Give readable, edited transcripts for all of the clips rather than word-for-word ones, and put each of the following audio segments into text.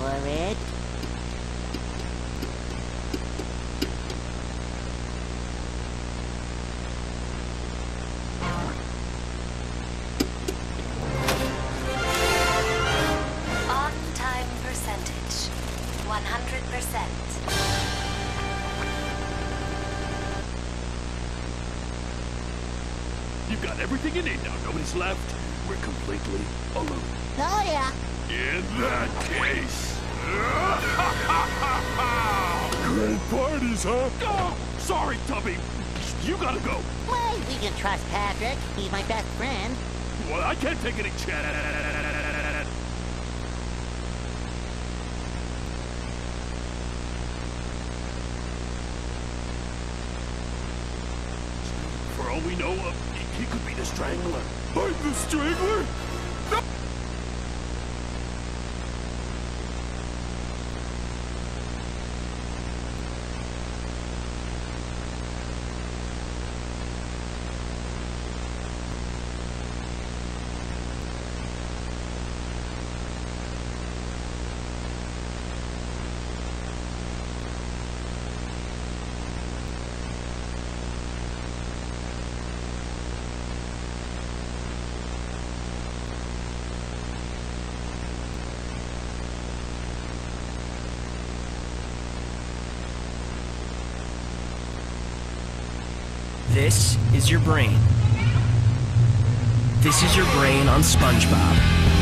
for it. On-time percentage, 100%. You've got everything you need now. Nobody's left. We're completely alone. Oh, yeah. In that case... Great parties, huh? Oh, sorry, Tubby. You gotta go. Well, we can trust Patrick. He's my best friend. Well, I can't take any chat. For all we know, he could be the Strangler. I'm the Strangler? No! This is your brain. This is your brain on SpongeBob.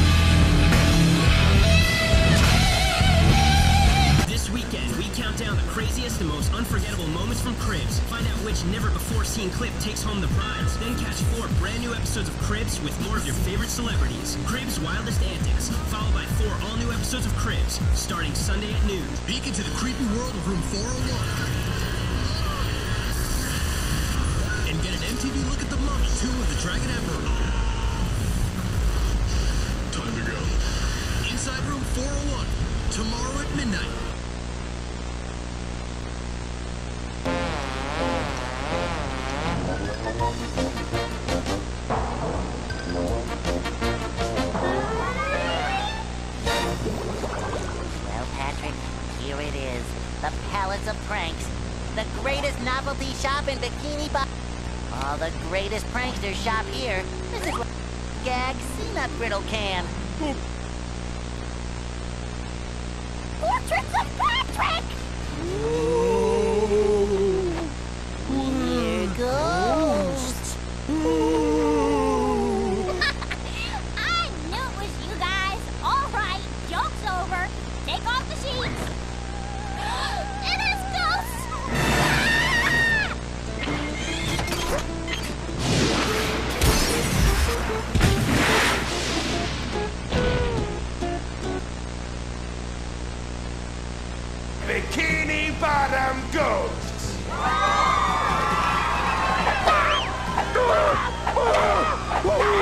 This weekend, we count down the craziest and most unforgettable moments from Cribs. Find out which never-before-seen clip takes home the prize. Then catch 4 brand new episodes of Cribs with more of your favorite celebrities. Cribs' Wildest Antics, followed by 4 all-new episodes of Cribs, starting Sunday at noon. Peek into the creepy world of room 401. And get an MTV look at the Mummy 2 of the Dragon Emperor. Time to go. Inside room 401, tomorrow at midnight. Well, Patrick, here it is. The Palace of Pranks. The greatest novelty shop in Bikini Bottom. All the greatest pranksters shop here. This is what gag peanut brittle can. Portraits of Patrick! Here goes. I knew it was you guys. All right, joke's over. Take off the sheets. It is ghosts! Bikini Bottom Ghosts!